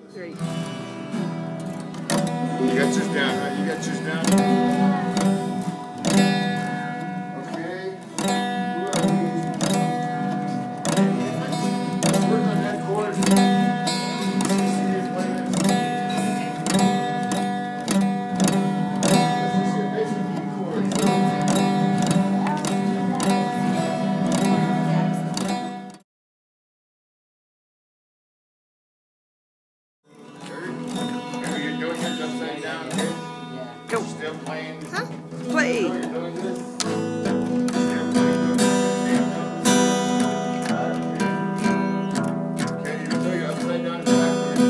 3. You got yours down, right? You got yours down? Okay. Where's my neck chords? Go. Still playing? Huh? Play. You're doing this? Okay, you're doing it upside down and backwards.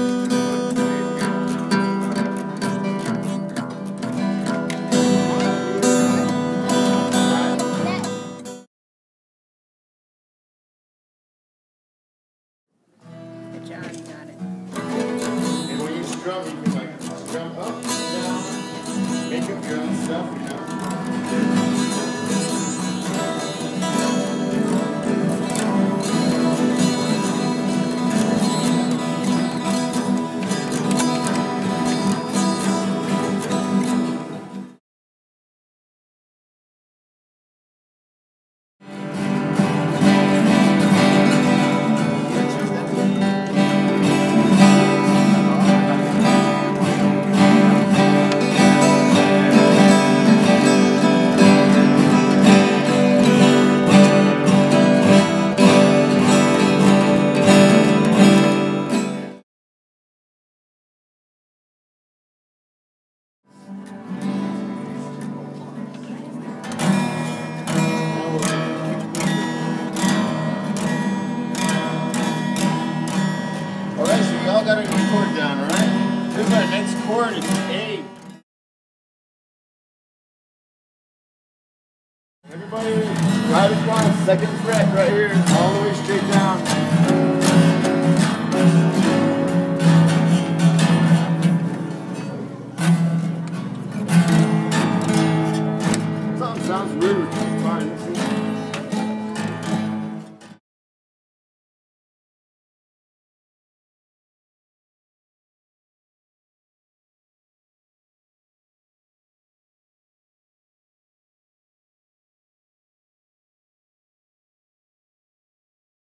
Good job, you got it. And when you strum, you can like strum up and down, make up your own stuff, you know? Alright, so we all got our new chord down, alright? Here's our next chord, it's A. Everybody, right across, second fret right here, all the way